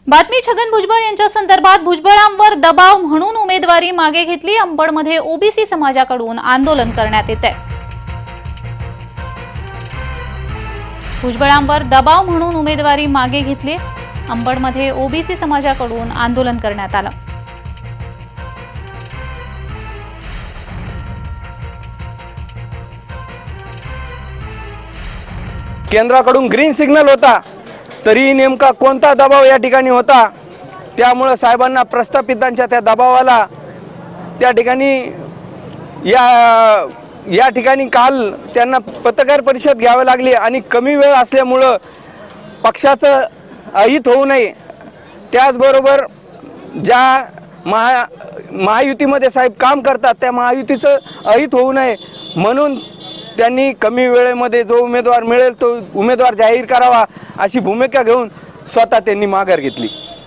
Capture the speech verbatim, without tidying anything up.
बातमी छगन भुजबळ यांच्या संदर्भात भुजबळांवर दबाव म्हणून उमेदवारी मागे घेतली। अंबडमध्ये ओबीसी समाजाकडून आंदोलन करण्यात येते। भुजबळांवर दबाव म्हणून उमेदवारी मागे घेतली। अंबडमध्ये ओबीसी समाजाकडून आंदोलन करण्यात आलं। केंद्राकडून ग्रीन सिग्नल होता, तरी नेमका कोणता दबाव या ठिकाणी होता, त्यामुळे साहेबांना प्रस्थापितांच्या त्या दबावाला त्या ठिकाणी या या ठिकाणी काल त्यांना पत्रकार परिषद घ्यावी लागली आणि कमी वेळ असल्यामुळे पक्षाचं अहित होऊ नये, त्याचबरोबर ज्या महा महायुतीमध्ये साहेब काम करतात त्या महायुतीचं अहित होऊ नये म्हणून त्यांनी कमी वेळेमध्ये जो उमेदवार मिळेल तो उमेदवार जाहीर करावा अशी भूमिका घेऊन स्वतः त्यांनी माघार घेतली।